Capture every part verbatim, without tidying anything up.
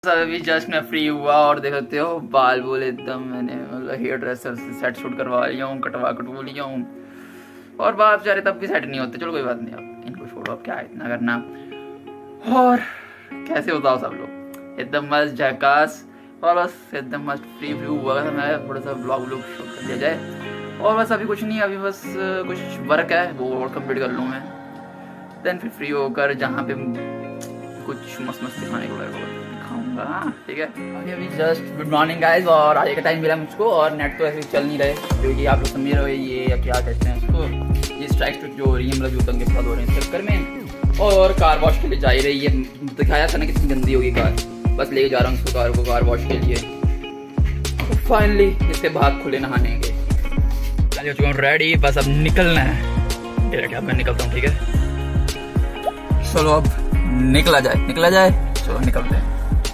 अभी जस्ट मैं फ्री हुआ और देख सकते हो बाल बोल एकदम मैंने मतलब हेयर ड्रेसर से सेट शूट करवा लिया हूँ, कटवा कटवा लिया हूँ और बाप जा रहे तब भी सेट नहीं होते। चलो कोई बात नहीं, अब इनको छोड़ो, अब क्या है इतना करना। और कैसे बताओ सब लोग एकदम मस्त झकास और बस एकदम मस्त फ्री फ्री हुआ था। मैं थोड़ा सा ब्लॉग व्लॉग शूट कर दिया जाए और बस अभी कुछ नहीं, अभी बस कुछ वर्क है वो और कंप्लीट कर लूँ मैं, देन फिर फ्री होकर जहाँ पे कुछ मस्त मस्त दिखाने को दिखाऊंगा। ठीक है, अभी अभी जस्ट गुड मॉर्निंग गाइस और आने का टाइम मिला मुझको और नेट तो ऐसे चल नहीं रहे क्योंकि आप लोग समझ रहे हो ये या क्या कहते हैं इसको, ये स्ट्राइक स्ट्रिक जो हो रही है मतलब जो दंगे फसाद हो रहे हैं इस चक्कर में। और कार वॉश के लिए जा ही रही है, दिखाया था ना कितनी गंदी होगी कार, बस लेके जा रहा हूँ उसको कार को कार वॉश के लिए। तो फाइनली इसके बाद खुले नहाने के चल चुका हूँ रेडी, बस अब निकलना है। ठीक है, अब मैं निकलता हूँ। ठीक है, चलो अब निकला जाए निकला जाए चलो निकलते हैं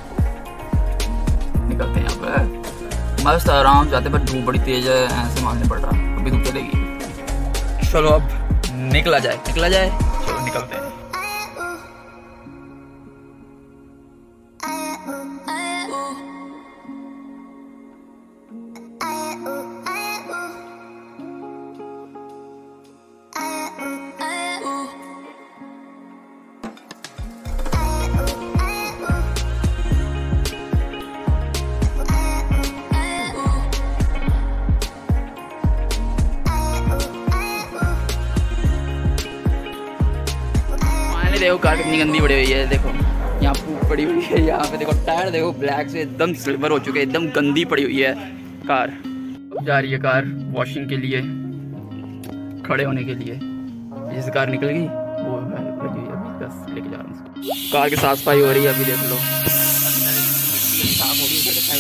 निकलते हैं यहाँ पे मस्त आराम से आते, पर धूप बड़ी तेज है, ऐसे मारने पड़ रहा, अभी धूप चलेगी। चलो अब निकला जाए निकला जाए चलो निकलते हैं। देखो कार कितनी गंदी पड़ी हुई है, देखो यहाँ पूप पड़ी हुई है, यहाँ पे देखो टायर देखो ब्लैक से एकदम सिल्वर हो चुके हैं, एकदम गंदी पड़ी हुई है कार। अब जा रही है कार वॉशिंग के लिए, खड़े होने के लिए। जिस कार निकल गई वो लगी हुई है, अभी बस लेके जा रहा हूँ। कार की साफ सफाई हो रही है, अभी देख लो साफ हो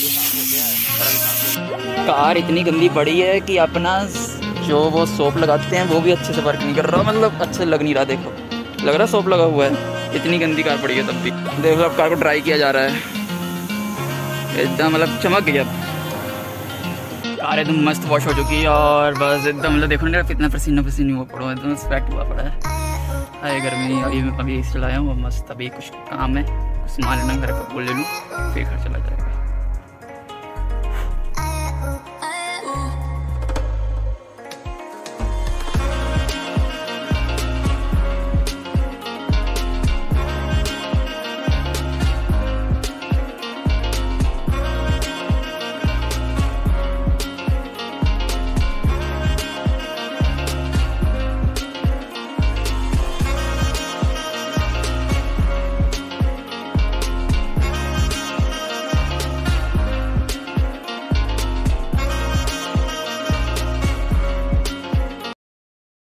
गई। कार इतनी गंदी पड़ी है कि अपना जो वो सोप लगाते हैं वो भी अच्छे से वर्क नहीं कर रहा, मतलब अच्छे लग नहीं रहा। देखो लग रहा सोप लगा हुआ है, इतनी गंदी कार पड़ी है तब भी। देख लो अब कार को ड्राई किया जा रहा है, एकदम मतलब चमक गया। कार एकदम मस्त वॉश हो चुकी है और बस एकदम मतलब देखो ना कितना पसीना पसीना हुआ पड़ा है, एकदम स्वेट हुआ पड़ा है। अरे गर्मी अभी अभी चलाया हूँ मस्त, अभी कुछ काम है, कुछ सामान लेना घर का बोल ले लूँ फिर घर चला जाएगा।